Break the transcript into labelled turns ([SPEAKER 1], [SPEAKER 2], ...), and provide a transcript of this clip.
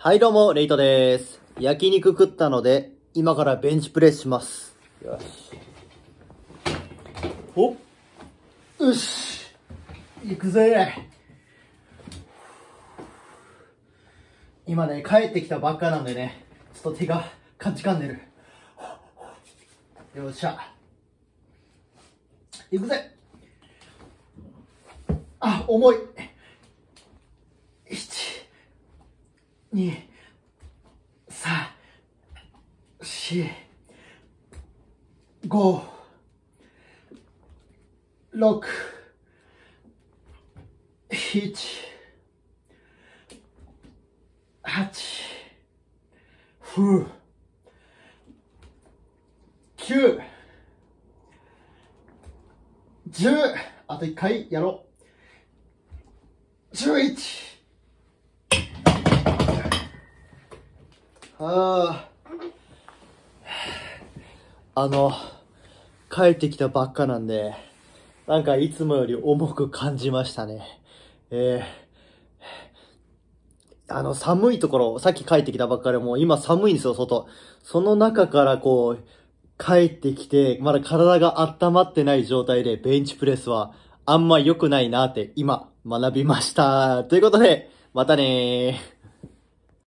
[SPEAKER 1] はいどうも、レイトです。焼肉食ったので、今からベンチプレスします。よし。おっ。よし。行くぜ。今ね、帰ってきたばっかなんでね、ちょっと手がかじかんでる。よっしゃ。行くぜ。あ、重い。1、2、3、4、5、6、7、8、9、10、あと1回やろう。11、帰ってきたばっかなんで、なんかいつもより重く感じましたね。寒いところ、さっき帰ってきたばっかでもう今寒いんですよ、外。その中からこう、帰ってきて、まだ体が温まってない状態でベンチプレスはあんま良くないなって今学びました。ということで、またねー。